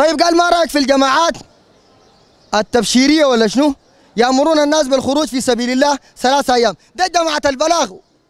طيب قال ما رايك في الجماعات التبشيريه ولا شنو؟ يامرون الناس بالخروج في سبيل الله 3 أيام، ده جماعه البلاغ.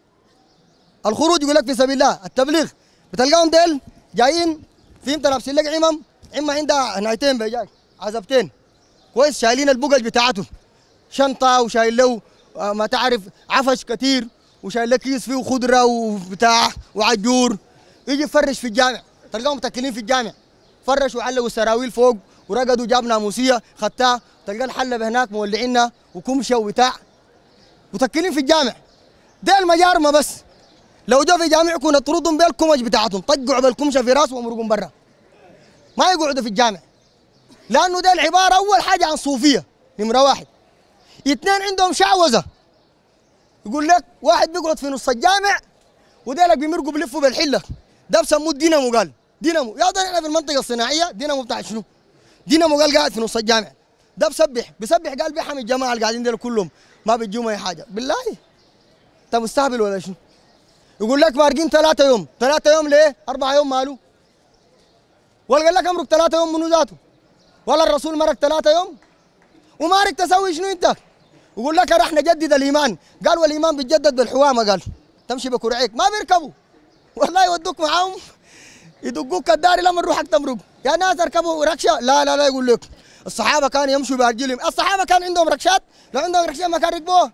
الخروج يقول لك في سبيل الله، التبليغ بتلقاهم ديل جايين فهمت لابسين لك عمه عندها نايتين بيجاك عزبتين كويس، شايلين البقج بتاعتهم شنطه وشايل له ما تعرف عفش كثير وشايل له كيس فيه خضره وبتاع وعجور، يجي يفرش في الجامع، تلقاهم متكلين في الجامع، فرش وعلقوا السراويل فوق ورقدوا جاب ناموسيه خدتها، تلقى الحلبه هناك مولعينها وكمشه وبتاع متكلين في الجامع. دي المجارمه بس لو جو في جامعكم نطردهم بالكمج بتاعتهم، طقعوا بالكمشه في راسهم وامرقهم برا، ما يقعدوا في الجامع، لانه ده العباره اول حاجه عن صوفيه نمره 1. 2 عندهم شعوذه، يقول لك واحد بيقعد في نص الجامع وديلك بيمرقوا بلفوا بالحله، ده بسموه دينامو. قال دينامو يا ده احنا في المنطقه الصناعيه دينامو بتاع شنو؟ دينامو قال قاعد في نص الجامع، ده بيسبح قال بيحمي الجماعه اللي قاعدين دول كلهم ما بيجيهم اي حاجه، بالله انت مستهبل ولا شنو؟ يقول لك مارقين 3 يوم، 3 يوم ليه؟ 4 يوم ماله؟ ولا قال لك امرق 3 يوم منو ذاته؟ ولا الرسول مرق 3 يوم؟ ومارق تسوي شنو انت؟ يقول لك راح نجدد الايمان، قال والايمان بيتجدد بالحوامه، قال تمشي بكرعيك ما بيركبوا والله يودوك معاهم يدقوك الداري لما نروحك تمرق، يا ناس اركبوا ركشه، لا يقول لك الصحابه كانوا يمشوا بارجلهم، الصحابه كان عندهم ركشات، لو عندهم ركشات ما كان ركبوها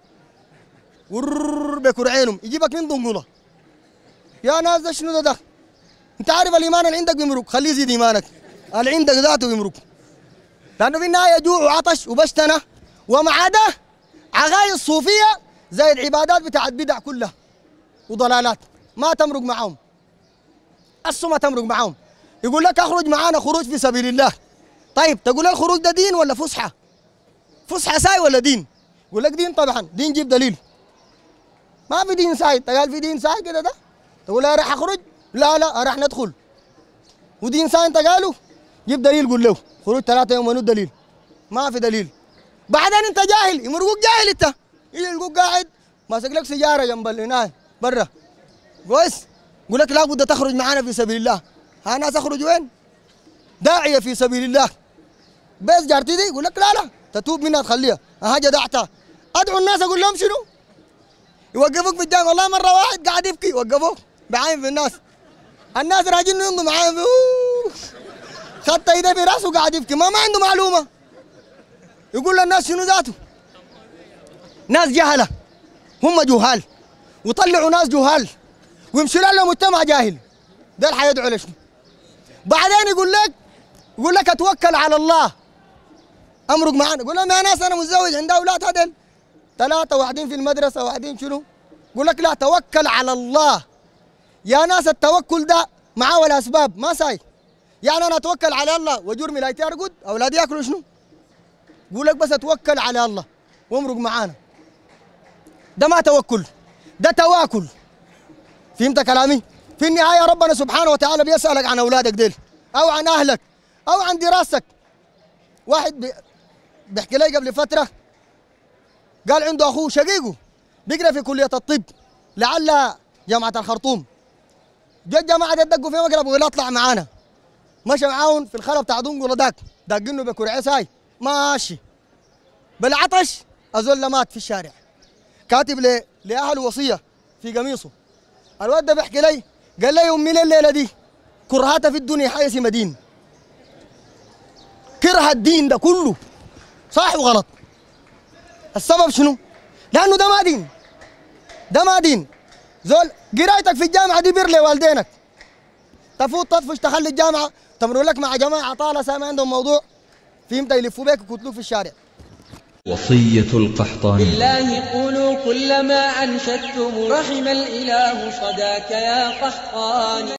بكرعينهم يجيبك من ضنقله. يا ناس ده شنو ده؟ انت عارف الايمان اللي عندك بيمرق، خليه يزيد ايمانك، اللي عندك ذاته بيمرق، لانه في النهايه جوع وعطش وبشتنه ومع ده عقايد الصوفيه زي العبادات بتاعت بدع كلها وضلالات ما تمرق معهم، ما تمرق معهم. يقول لك اخرج معانا خروج في سبيل الله، طيب تقول الخروج ده دين ولا فسحه؟ فسحه ساي ولا دين؟ يقول لك دين طبعا، دين جيب دليل، ما في دين ساي، قال في دين ساي كده ده؟ تقول لا راح اخرج؟ لا راح ندخل، ودين ساي انت قالوا؟ جيب دليل قول له خروج 3 يوم، منو الدليل؟ ما في دليل. بعدين انت جاهل، يمرقوك جاهل انت، يجي يلقوك قاعد ماسك لك سيجاره جنب هناك برا كويس، يقول لك لابد تخرج معانا في سبيل الله. ها ناس اخرج وين؟ داعيه في سبيل الله، بس جارتي دي يقول لك لا تتوب منها تخليها، ها جدعتها، ادعو الناس اقول لهم شنو؟ يوقفوك في الجامع، والله مره واحد قاعد يبكي يوقفوه بعاين في الناس راجعين يمضوا معاهم خدت ايده في راسه قاعد يبكي، ما عنده معلومه، يقول للناس شنو ذاته؟ ناس جهله، هم جهال وطلعوا ناس جهال ويمشوا لهم مجتمع جاهل، ده اللي حيدعوا لشنو؟ بعدين يقول لك اتوكل على الله، امرق معانا، يقول لهم يا ناس انا متزوج عندي اولاد هدل 3 واحدين في المدرسه واحدين شنو؟ يقول لك لا توكل على الله. يا ناس التوكل ده معاه ولا اسباب ما ساي، يعني انا اتوكل على الله وجرمي لايتي ارقد اولادي ياكلوا شنو؟ يقول لك بس اتوكل على الله وامرق معانا، ده ما توكل، ده تواكل. فهمت كلامي؟ في النهايه ربنا سبحانه وتعالى بيسالك عن اولادك ديل او عن اهلك او عن دراستك. واحد بيحكي لي قبل فتره قال عنده اخوه شقيقه بيقرا في كليه الطب لعل جامعه الخرطوم، جا الجماعه دقوا في مقلب وقال اطلع معانا، مشى معاهم في الخلا بتاع دنقله داك داقينه بكرعي ساي ماشي بالعطش، أزول مات في الشارع كاتب لاهله وصيه في قميصه. الواد ده بيحكي لي قال لي امي الليله دي كرهتها في الدنيا حيث مدين، كره الدين ده كله صح وغلط. السبب شنو؟ لانه ده ما دين، ده ما دين. زول قرايتك في الجامعه دي بر لوالدينك، تفوت تطفش تخلي الجامعه تمروا لك مع جماعه طاله سامع عندهم موضوع فهمت يلفوا بيك ويقتلوك في الشارع. وصية القحطاني: بالله قولوا كل ما أنشدتم رحم الإله صداك يا قحطاني.